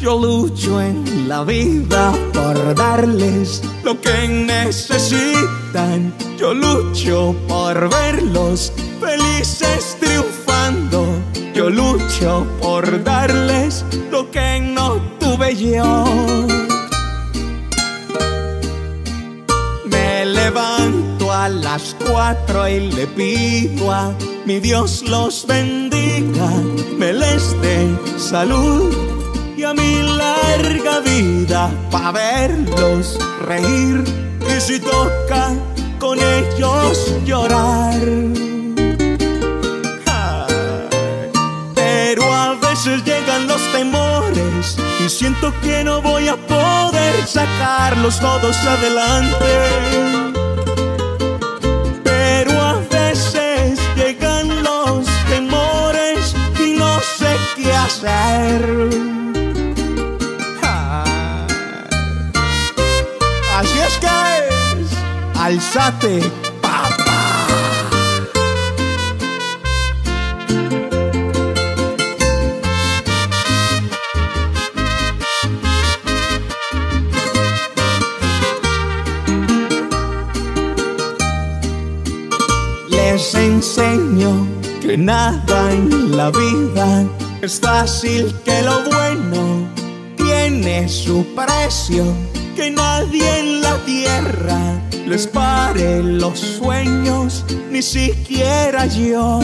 Yo lucho en la vida por darles lo que necesitan. Yo lucho por verlos felices triunfando. Yo lucho por darles lo que no tuve yo. Me levanto a las 4 y le pido a mi Dios los bendiga, me les dé salud y a mi larga vida pa' verlos reír y si toca con ellos llorar. Pero a veces llegan los temores y siento que no voy a poder sacarlos todos adelante. Pero a veces llegan los temores y no sé qué hacer. Así es que alzate, papá. Les enseño que nada en la vida es fácil, que lo bueno tiene su precio, que nadie en la tierra les pare los sueños, ni siquiera yo.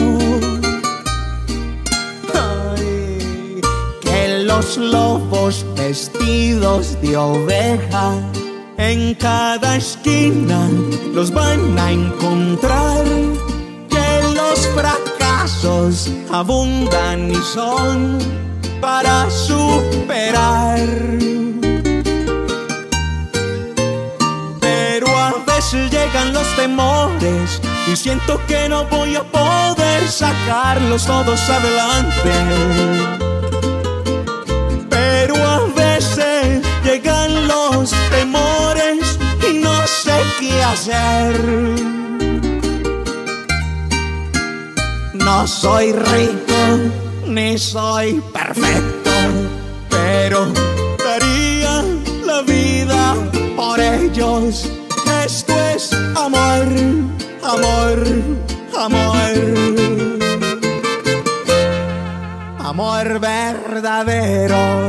Ay, que los lobos vestidos de oveja en cada esquina los van a encontrar, que los fracasos abundan y son para superar. Llegan los temores y siento que no voy a poder sacarlos todos adelante. Pero a veces llegan los temores y no sé qué hacer. No soy rico ni soy perfecto, pero daría la vida por ellos. Esto es amor, amor, amor, amor verdadero.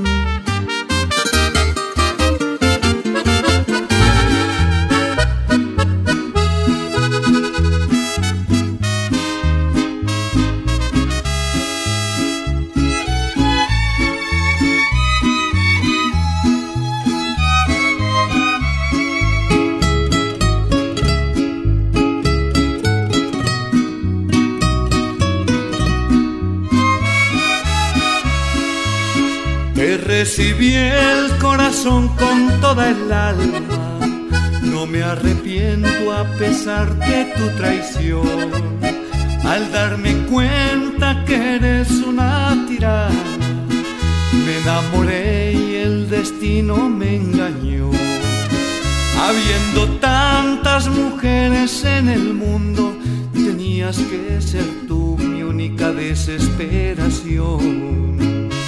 Recibí el corazón con toda el alma, no me arrepiento a pesar de tu traición. Al darme cuenta que eres una tirana, me enamoré y el destino me engañó. Habiendo tantas mujeres en el mundo, tenías que ser tú mi única desesperación.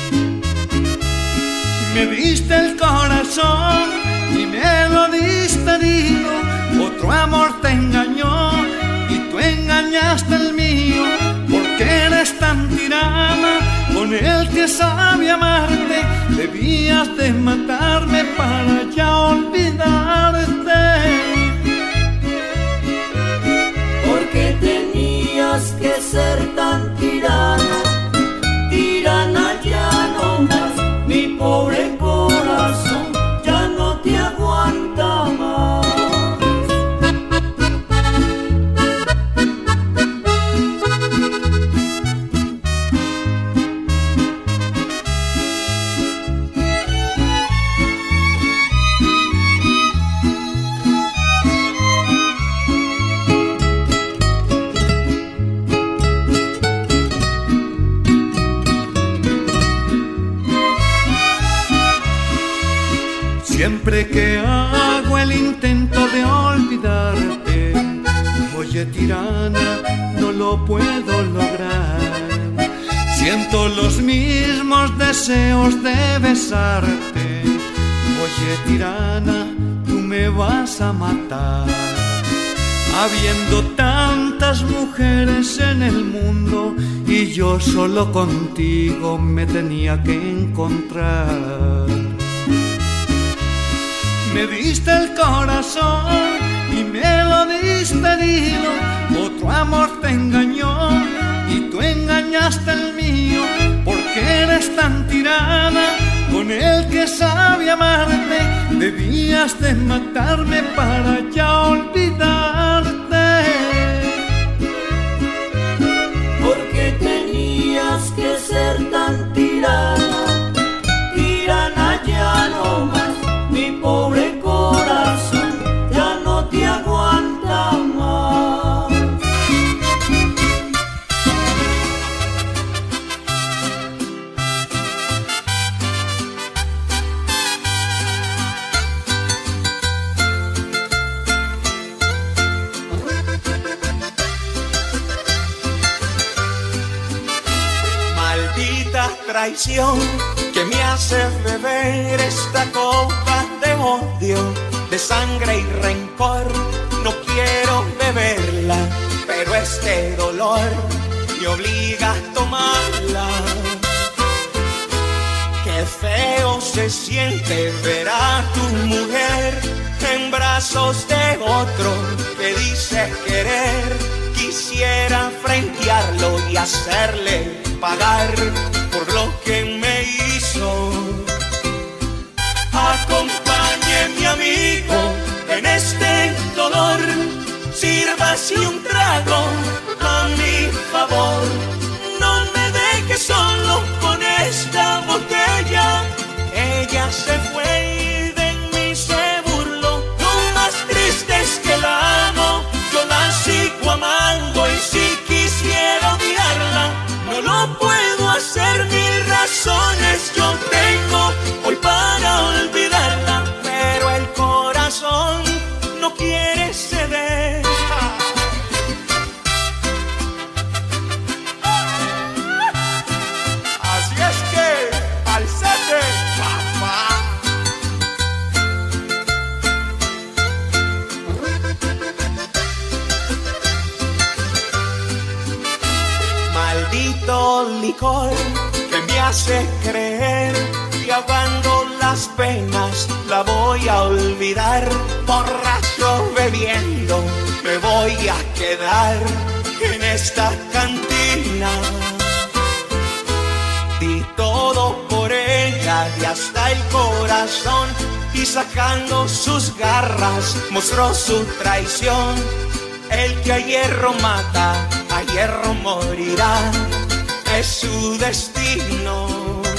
Me diste el corazón y me lo diste herido, otro amor te engañó y tú engañaste el mío. Porque eres tan tirana con el que sabe amarte, debías de matarme para ya olvidarte. Porque tenías que ser tan tirana, tirana ya no más. Mi pobre corazón ya no te aguanta más. Siempre que hago el intento de olvidarte, oye tirana, no lo puedo lograr. Si Siento los mismos deseos de besarte. Oye, tirana, tú me vas a matar. Habiendo tantas mujeres en el mundo y yo solo contigo me tenía que encontrar. Me diste el corazón y me lo diste herido. Otro amor te engañó y tú engañaste el mío. Porque eres tan tirana con el que sabe amarte. Debías de matarme para ya olvidarte. Porque tenías que ser tan tirana, tirana ya no más. Mi pobre corazón ya no te aguanta más. Maldita traición que me hace beber esta copa de odio, de sangre y rencor. No quiero beberla, pero este dolor me obliga a tomarla. Qué feo se siente ver a tu mujer en brazos de otro que dice querer. Quisiera frentearlo y hacerle pagar por lo que me hizo. Acompañe mi amigo en este dolor, sírvase un trago a mi favor. No me deje solo con esta botella. Ella se fue y de mí se burló. Lo más triste es que la amo, yo la sigo amando y si quisiera odiarla no lo puedo hacer. Mil razones yo tengo hoy para olvidarla, pero el corazón no quiere ceder. Así es que, falsete, papá. Maldito licor que me hace creer que ahogando las penas la voy a olvidar. Borracho bebiendo me voy a quedar en esta cantina. Di todo por ella y hasta el corazón, y sacando sus garras mostró su traición. El que a hierro mata, a hierro morirá, es su destino.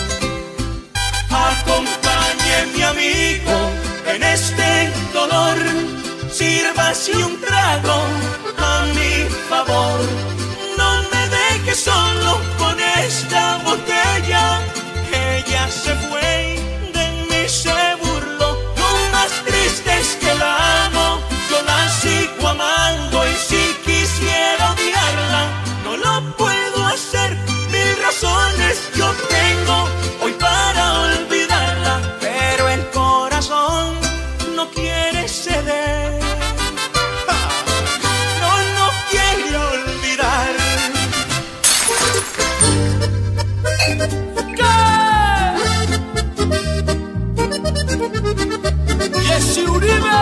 Acompañe mi amigo en este dolor, sírvase un trago a mi favor. No me deje solo con esta botella. Ella se fue, de mí se burló. Lo más triste es que la amo, yo la sigo amando y si quisiera odiarla no lo puedo hacer. Mil razones yo tengo hoy para olvidarla, pero el corazón no quiere ceder. No quiere olvidar. Jesse Uribe.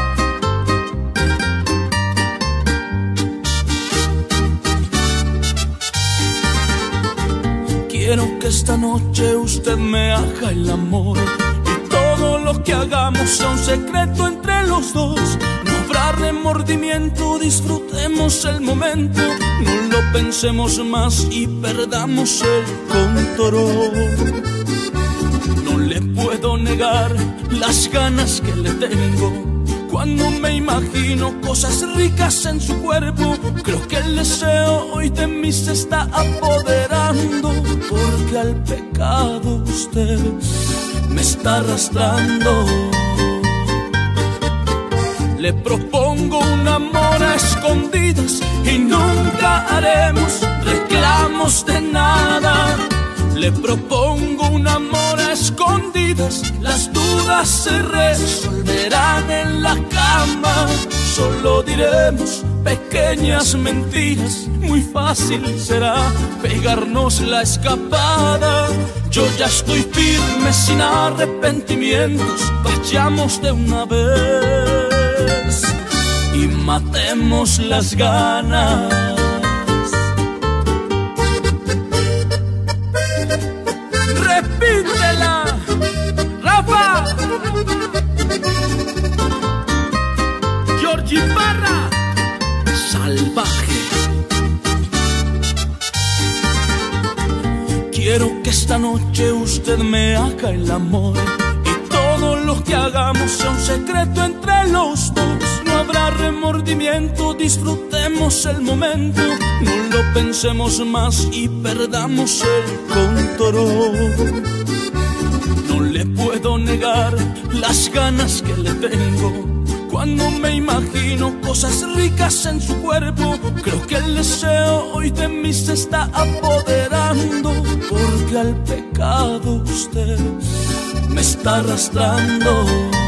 Quiero que esta noche usted me haga el amor y todo lo que hagamos sea un secreto entre los dos. No habrá remordimiento, disfrutemos el momento, no lo pensemos más y perdamos el control. No le puedo negar las ganas que le tengo cuando me imagino cosas ricas en su cuerpo. Creo que el deseo hoy de mí se está apoderando, porque al pecado usted me está arrastrando. Le propongo un amor a escondidas y nunca haremos reclamos de nada. Le propongo un amor a escondidas, las dudas se resolverán en la cama. Solo diremos pequeñas mentiras, muy fácil será pegarnos la escapada. Yo ya estoy firme sin arrepentimientos, vayamos de una vez y matemos las ganas. Repítela, Rafa. Georgie Parra, salvaje. Quiero que esta noche usted me haga el amor y todo lo que hagamos sea un secreto entre los dos. No habrá remordimiento, disfrutemos el momento, no lo pensemos más y perdamos el control. No le puedo negar las ganas que le tengo cuando me imagino cosas ricas en su cuerpo. Creo que el deseo hoy de mí se está apoderando, porque al pecado usted me está arrastrando.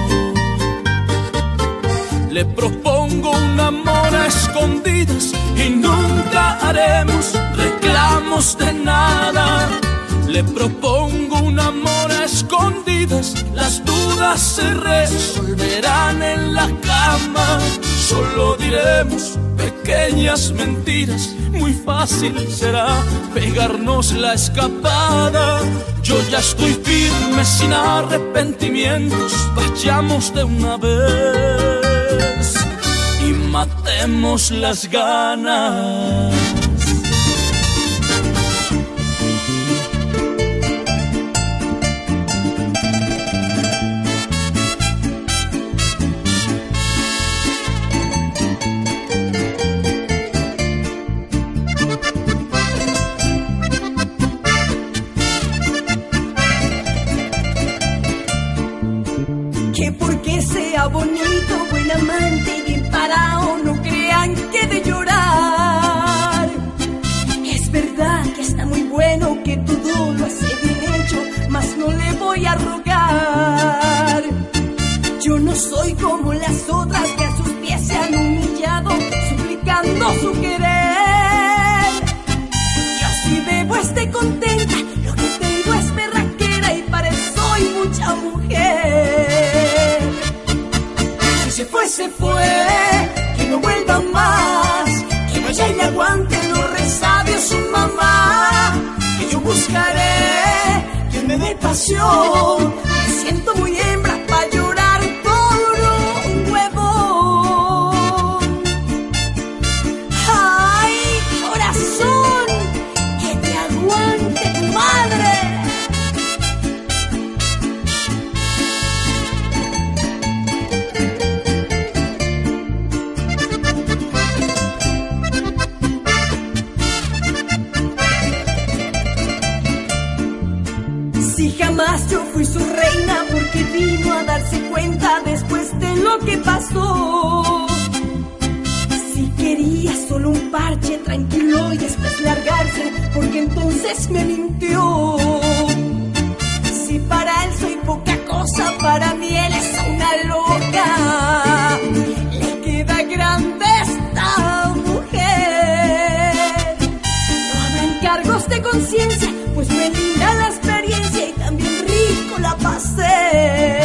Le propongo un amor a escondidas y nunca haremos reclamos de nada. Le propongo un amor a escondidas, las dudas se resolverán en la cama. Solo diremos pequeñas mentiras, muy fácil será pegarnos la escapada. Yo ya estoy firme sin arrepentimientos, vayamos de una vez y matemos las ganas. Bonito, buen amante y bien parado, no crean que de llorar. Es verdad que está muy bueno, que todo lo hace bien hecho, mas no le voy a rogar. Yo no soy como las otras que a sus pies se han humillado, suplicando su querer. Yo si bebo esté contenta, lo que tengo es berraquera y para eso soy mucha mujer. Se fue, que no vuelva más, que vaya y le aguante los resabios su mamá, que yo buscaré quien me dé pasión, me siento muy hembra para llorar por un huevo. Ay, corazón, que te aguante tu madre. Jamás yo fui su reina, porque vino a darse cuenta después de lo que pasó. Si quería solo un parche tranquilo y después largarse, porque entonces me mintió. Si para él soy poca cosa, para mí él es una loca. Le queda grande esta mujer. No habrá encargos de conciencia, pues me linda la experiencia y también rico la pasé.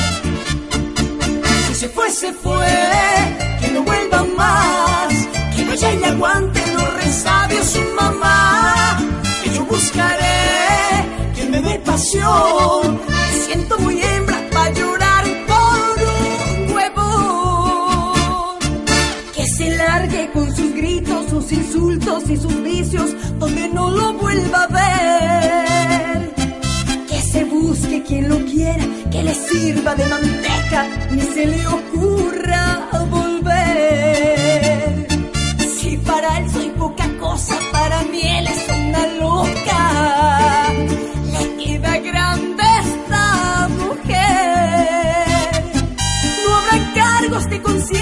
Si se fue, que no vuelva más, que vaya y le aguante los resabios su mamá, que yo buscaré quien me dé pasión, me siento muy hembra para llorar por un huevo. Que se largue con sus gritos, sus insultos y sus vicios, donde no lo vuelva a ver. Que se busque quien lo quiera, que le sirva de manteca, ni se le ocurra volver. Si para él soy poca cosa, para mí él es una loca. Le queda grande esta mujer. No habrá cargos de conciencia,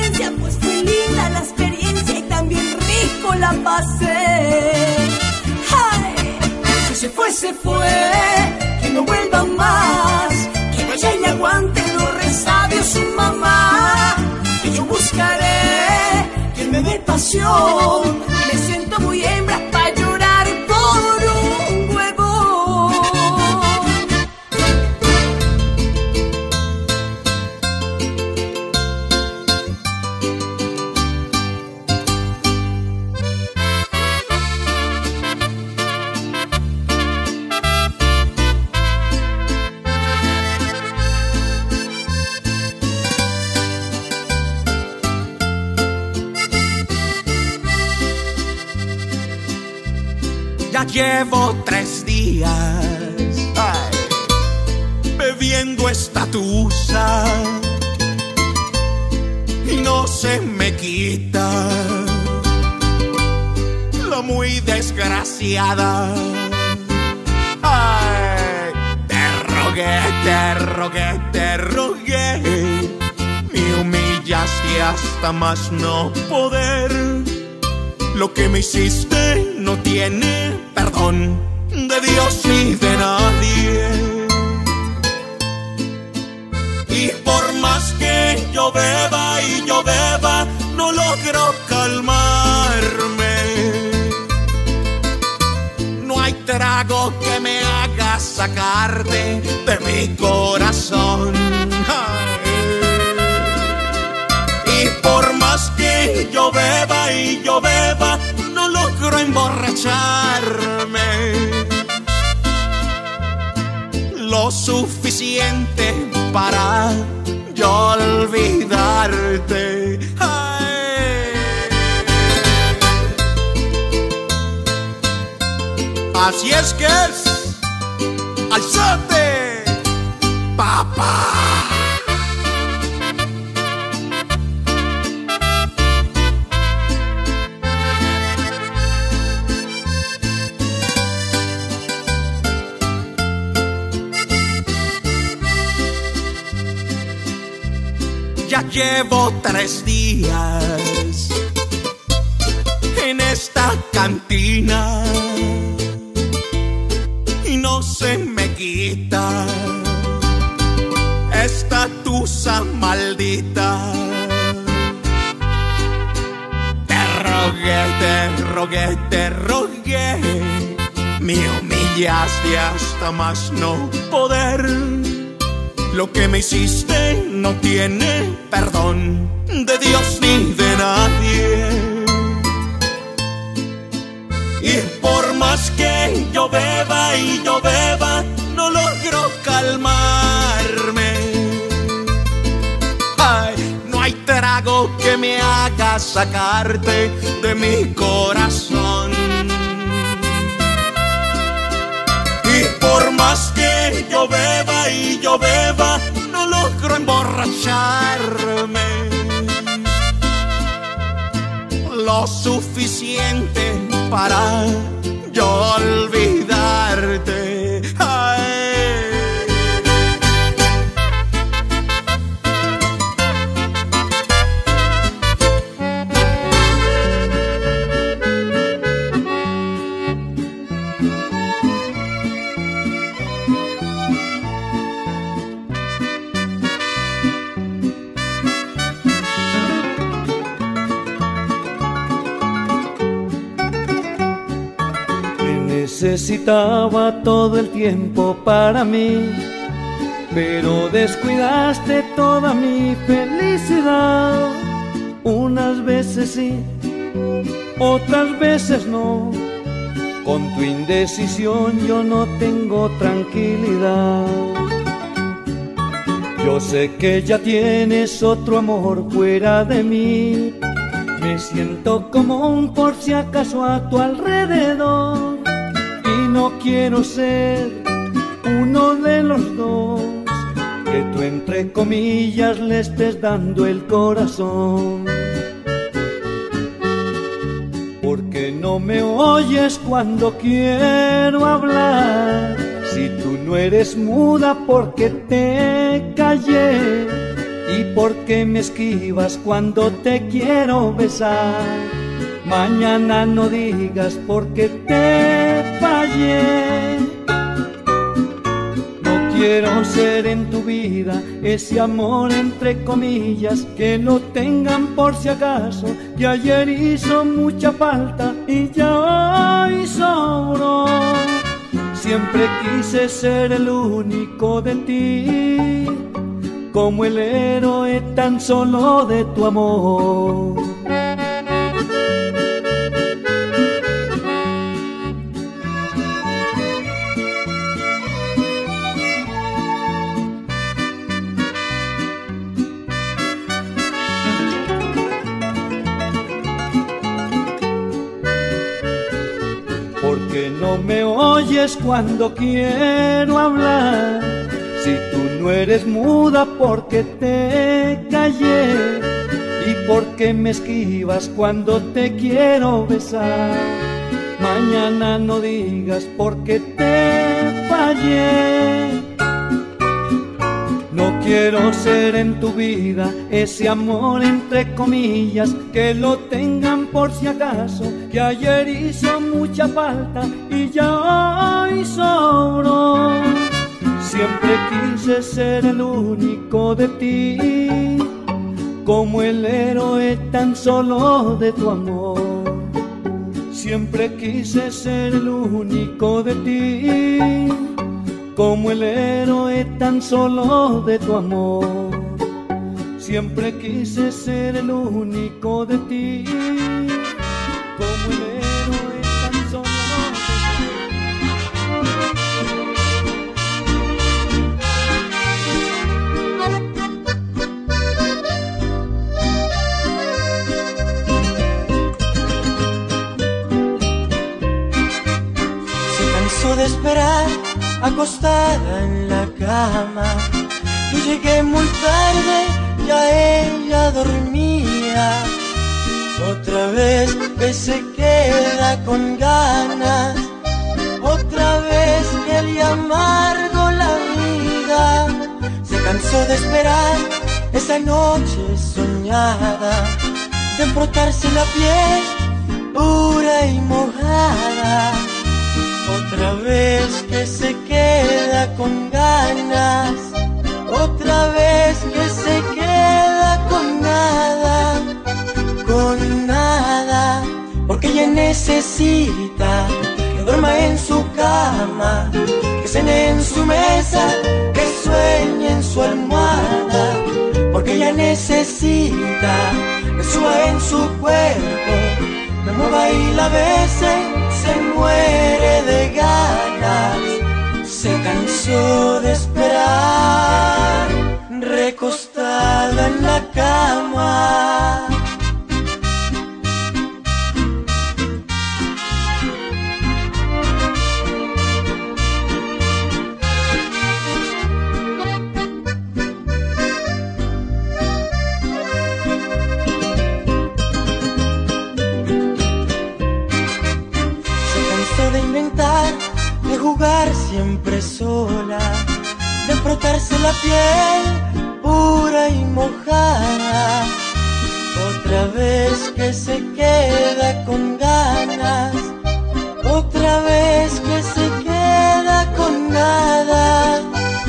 Ya llevo 3 días bebiendo esta tusa y no se me quita la muy desgraciada. Ay, te rogué, me humillaste hasta más no poder. Lo que me hiciste no tiene perdón de Dios ni de nadie. Y por más que yo beba y yo beba, no logro calmarme. No hay trago que me haga sacarte de mi corazón. Y por más que yo beba y yo beba, no logro emborracharme lo suficiente para yo olvidarte. Ay. Así es que es, alzate, papá. Ya llevo 3 días en esta cantina y no se me quita esta tusa maldita. Te rogué, me humillaste hasta más no poder. Lo que me hiciste no tiene perdón de Dios ni de nadie. Y por más que yo beba y yo beba, no logro calmarme. Ay, no hay trago que me haga sacarte de mi corazón. Y por más que yo beba y yo beba, no logro emborracharme lo suficiente para yo olvidarte. Ay. Necesitaba todo el tiempo para mí, pero descuidaste toda mi felicidad. Unas veces sí, otras veces no. Con tu indecisión yo no tengo tranquilidad. Yo sé que ya tienes otro amor fuera de mí. Me siento como un por si acaso a tu alrededor. Y no quiero ser uno de los dos que tú entre comillas le estés dando el corazón. Porque no me oyes cuando quiero hablar. Si tú no eres muda, porque te callé. Y porque me esquivas cuando te quiero besar. Mañana no digas porque te fallé. No quiero ser en tu vida ese amor entre comillas, que lo tengan por si acaso, que ayer hizo mucha falta y ya hoy sobró. Siempre quise ser el único de ti, como el héroe tan solo de tu amor. Porque no me oyes cuando quiero hablar. Si tú no eres muda porque te callé y porque me esquivas cuando te quiero besar. Mañana no digas porque te fallé. No quiero ser en tu vida ese amor entre comillas, que lo tengan por si acaso, que ayer hizo mucha falta y ya hoy sobró. Siempre quise ser el único de ti, como el héroe tan solo de tu amor. Siempre quise ser el único de ti, como el héroe tan solo de tu amor. Siempre quise ser el único de ti, como el héroe tan solo de Se cansó de esperar acostada en la cama. Yo llegué muy tarde, ya ella dormía. Otra vez que se queda con ganas, otra vez que le amargo la vida. Se cansó de esperar esa noche soñada, de frotarse la piel pura y mojada. Otra vez que se queda con ganas, otra vez que se queda con nada, porque ella necesita que duerma en su cama, que cene en su mesa, que sueñe en su almohada, porque ella necesita que suba en su cuerpo, me mueva y la bese, se muere de ganas. Se cansó de esperar, recostada en la cama. De jugar siempre sola, de frotarse la piel pura y mojada. Otra vez que se queda con ganas, otra vez que se queda con nada,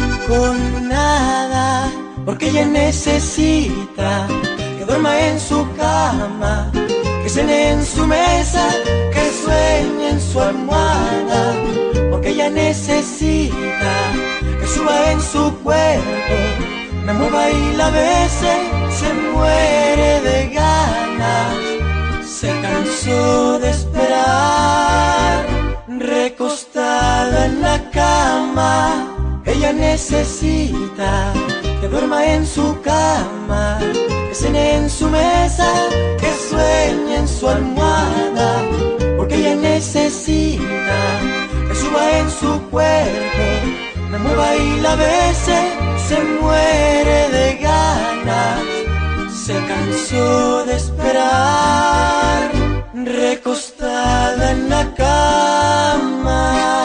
porque ella necesita que duerma en su cama, que cene en su mesa, que sueñe en su almohada, porque ella necesita que suba en su cuerpo, me mueva y la bese, se muere de ganas. Se cansó de esperar, recostada en la cama. Ella necesita que duerma en su cama, que cene en su mesa, que sueñe en su almohada, porque ella necesita que suba en su cuerpo, me mueva y la bese, se muere de ganas. Se cansó de esperar, recostada en la cama.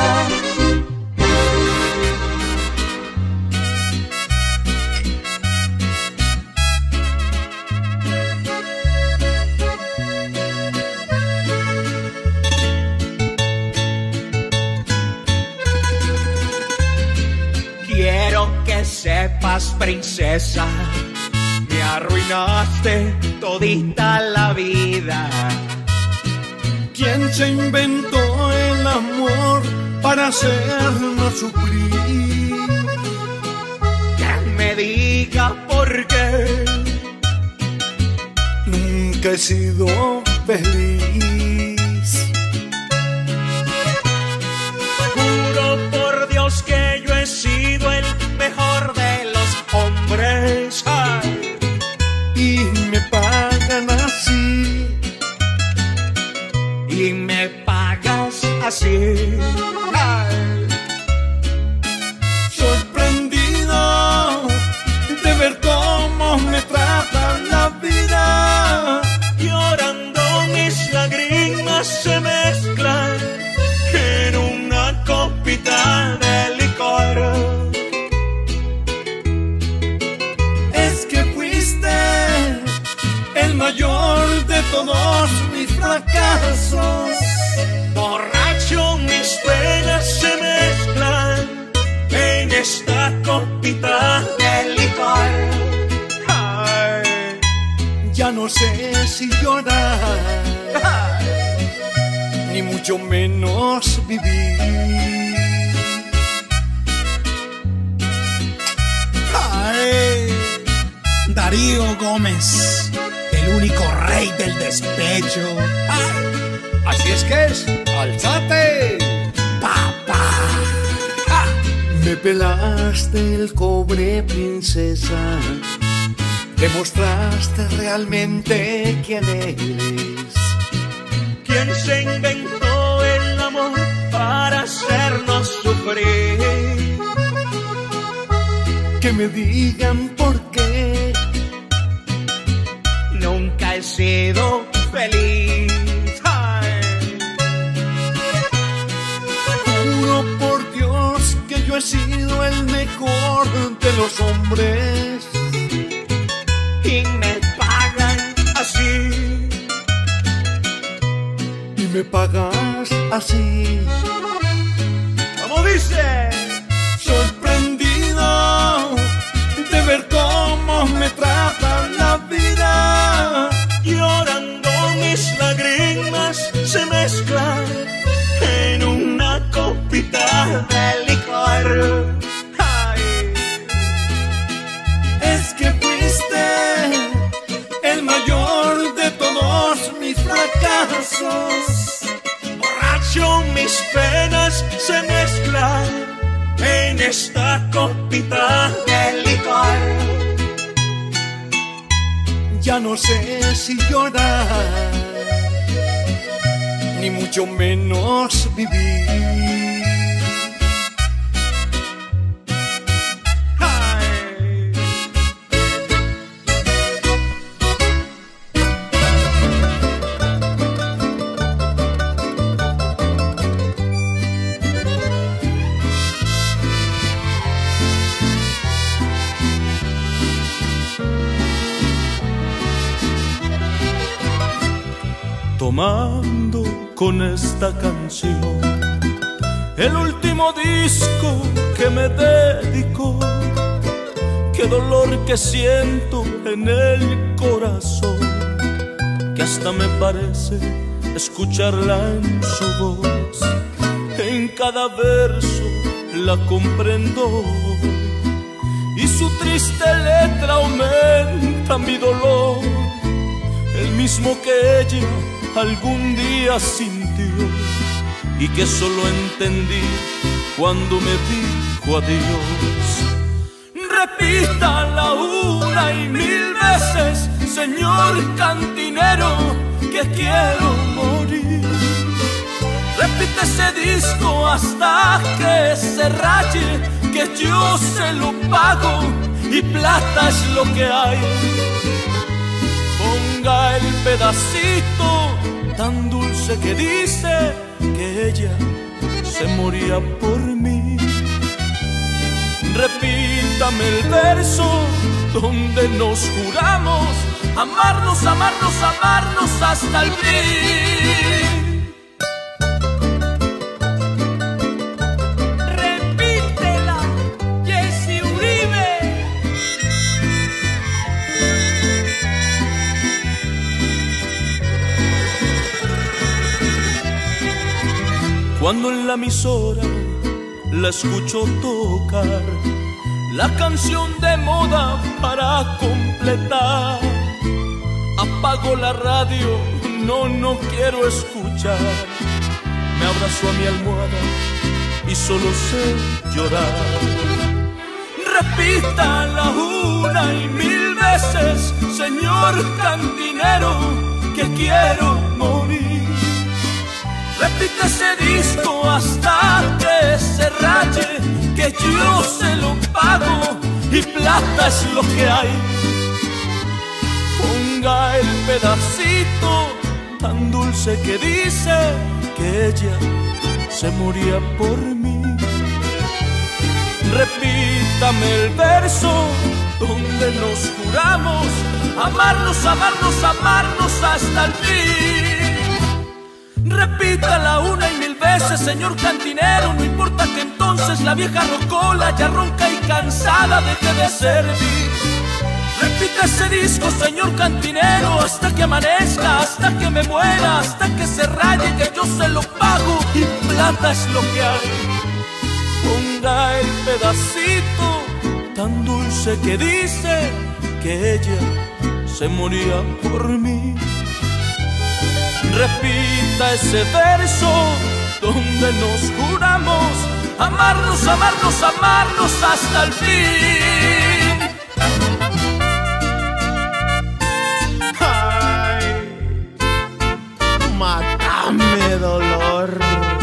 Sepas, princesa, me arruinaste todita la vida. ¿Quién se inventó el amor para hacernos sufrir? Que me diga por qué nunca he sido feliz. Juro por Dios que yo he sido el mejor de los hombres. Ay. Y me pagan así. Y me pagas así. así. Ay. Sorprendido de ver cómo me trata la vida. Llorando mis lágrimas se mezclan en una copita de licor. Es que fuiste el mayor de todos mis fracasos. Borracho mis penas se mezclan en esta copita de licor. Ay, ya no sé si llorar, ni mucho menos vivir. Ay, Darío Gómez, el único rey del despecho. Ay, así es que es, alzate, Papá. Me pelaste el cobre, princesa. Demostraste realmente quién eres. ¿Quién se inventó el amor para hacernos sufrir? Que me digan por qué Nunca he sido feliz. Ay. Juro por Dios que yo he sido el mejor de los hombres. Y me pagan así. Y me pagas así. ¿Cómo dice? Sorprendido de ver cómo me trata la vida. Llorando mis lágrimas se mezclan en una copita de licor. Ay. Es que fuiste el mayor de todos mis fracasos. Borracho mis penas se mezclan en esta copita de licor. Ya no sé si llorar, ni mucho menos vivir. Ay. Tomando con esta canción el último disco que me dedico. Qué dolor que siento en el corazón, que hasta me parece escucharla en su voz. En cada verso la comprendo y su triste letra aumenta mi dolor, el mismo que ella algún día sintió y que solo entendí cuando me dijo adiós. Repítala una y mil veces, señor cantinero, que quiero morir. Repite ese disco hasta que se raye, que yo se lo pago y plata es lo que hay. Ponga el pedacito tan dulce que dice que ella se moría por mí. Repítame el verso donde nos juramos amarnos, amarnos, amarnos hasta el fin. Repítela, Jessy Uribe. Cuando en la emisora la escucho tocar la canción de moda para completar, apago la radio, no quiero escuchar. Me abrazo a mi almohada y solo sé llorar. Repítala una y mil veces, señor cantinero, que quiero morir. Repite ese disco hasta que se raye, que yo se lo pago y plata es lo que hay. Ponga el pedacito tan dulce que dice que ella se moría por mí. Repítame el verso donde nos juramos amarnos, amarnos, amarnos hasta el fin. Repítala una y mil veces, señor cantinero, no importa que entonces la vieja rocola ya ronca y cansada deje de servir. Repite ese disco, señor cantinero, hasta que amanezca, hasta que me muera, hasta que se raye, que yo se lo pago y plata es lo que hay. Ponga el pedacito tan dulce que dice que ella se moría por mí. Repita ese verso donde nos juramos amarnos, amarnos, amarnos hasta el fin. Ay, mátame, dolor.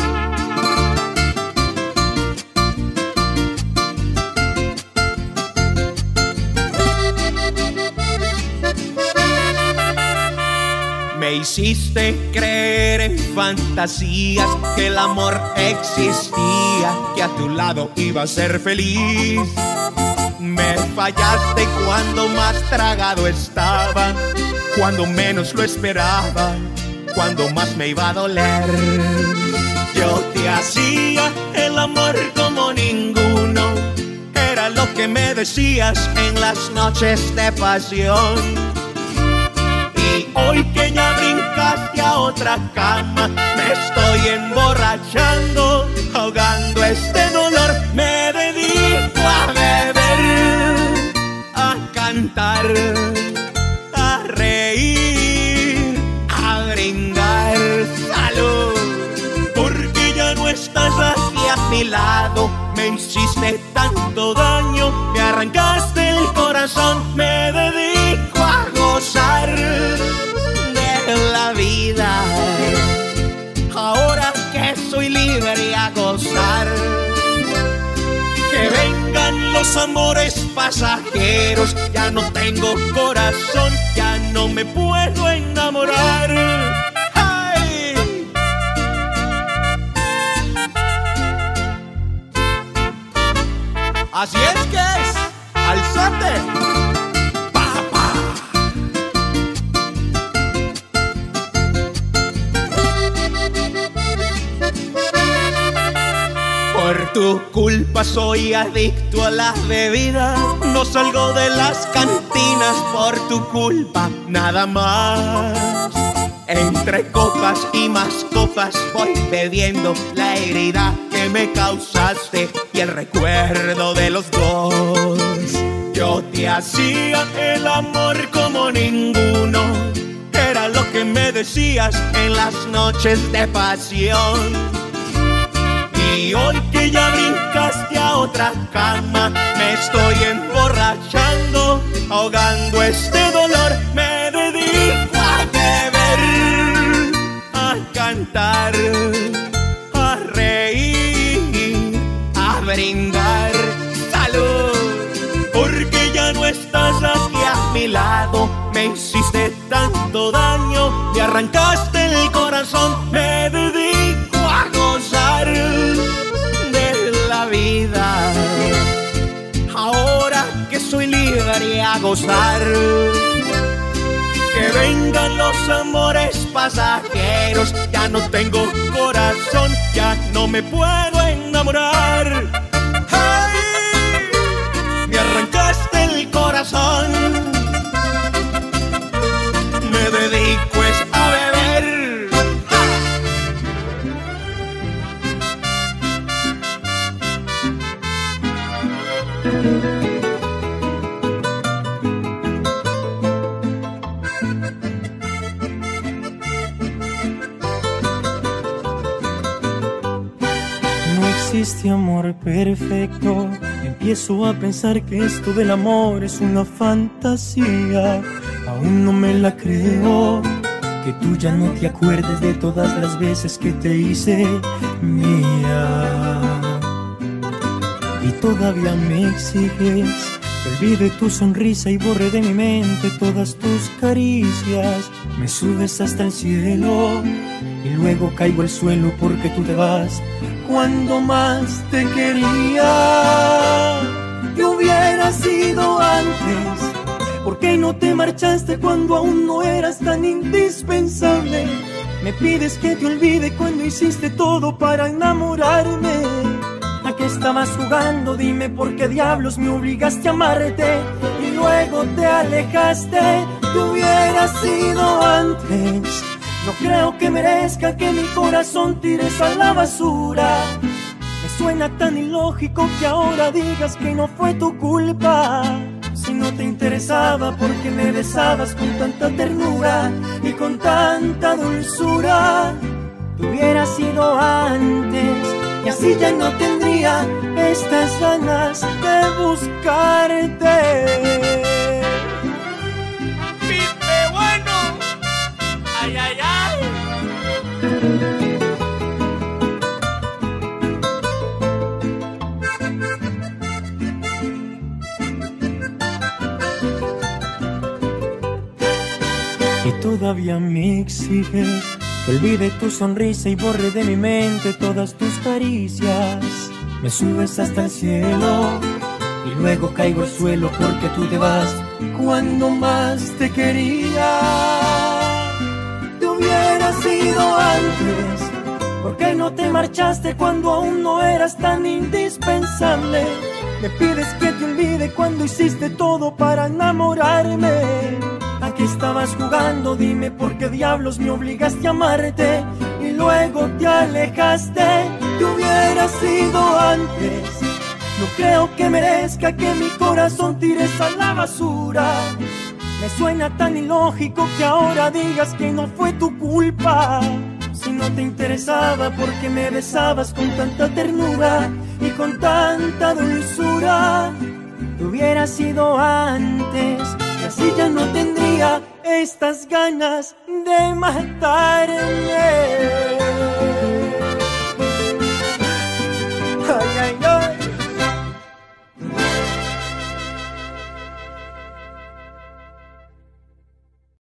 Me hiciste creer en fantasías que el amor existía, que a tu lado iba a ser feliz. Me fallaste cuando más tragado estaba, cuando menos lo esperaba, cuando más me iba a doler. Yo te hacía el amor como ninguno, era lo que me decías en las noches de pasión. Y hoy que ya brincaste a otra cama, me estoy emborrachando, ahogando este dolor. Me dedico a beber, a cantar, a reír, a brindar salud. Porque ya no estás aquí a mi lado, me hiciste tanto daño, me arrancaste el corazón. Me dedico a gozar de la vida, ahora que soy libre a gozar. Que vengan los amores pasajeros, ya no tengo corazón, ya no me puedo enamorar. ¡Ay! Así es que es, alzate. Por tu culpa soy adicto a las bebidas, no salgo de las cantinas por tu culpa, nada más. Entre copas y más copas voy bebiendo la herida que me causaste y el recuerdo de los dos. Yo te hacía el amor como ninguno, era lo que me decías en las noches de pasión. Y hoy que ya brincaste a otra cama, me estoy emborrachando, ahogando este dolor. Me dedico a beber, a cantar, a reír, a brindar salud. Porque ya no estás aquí a mi lado, me hiciste tanto daño, me arrancaste el corazón. Me dedico a gozar de la vida, ahora que soy libre a gozar. Que vengan los amores pasajeros, ya no tengo corazón, ya no me puedo enamorar. ¡Ay! Me arrancaste el corazón, me dedico es a beber. No existe amor perfecto, empiezo a pensar que esto del amor es una fantasía. Aún no me la creo, que tú ya no te acuerdes de todas las veces que te hice mía. Y todavía me exiges que olvide tu sonrisa y borre de mi mente todas tus caricias. Me subes hasta el cielo y luego caigo al suelo porque tú te vas cuando más te quería. Te hubiera sido antes, ¿por qué no te marchaste cuando aún no eras tan indispensable? Me pides que te olvide cuando hiciste todo para enamorarme. ¿A qué estabas jugando? Dime por qué diablos me obligaste a amarte y luego te alejaste. Te hubiera sido antes. No creo que merezca que mi corazón tires a la basura. Me suena tan ilógico que ahora digas que no fue tu culpa. Si no te interesaba, ¿por qué me besabas con tanta ternura y con tanta dulzura? Te hubiera sido antes y así ya no tendría estas ganas de buscarte. ¡Pipe bueno! ¡Ay, ay, ay! Y todavía me exiges que olvide tu sonrisa y borre de mi mente todas tus caricias. Me subes hasta el cielo y luego caigo al suelo porque tú te vas cuando más te quería. Te hubiera sido antes, ¿por qué no te marchaste cuando aún no eras tan indispensable? Me pides que te olvide cuando hiciste todo para enamorarme. ¿A qué estabas jugando? Dime por qué diablos me obligaste a amarte y luego te alejaste. Te hubiera sido antes. No creo que merezca que mi corazón tires a la basura. Me suena tan ilógico que ahora digas que no fue tu culpa. Si no te interesaba, ¿por qué me besabas con tanta ternura y con tanta dulzura? Te hubiera sido antes y así ya no tendría estas ganas de matarme.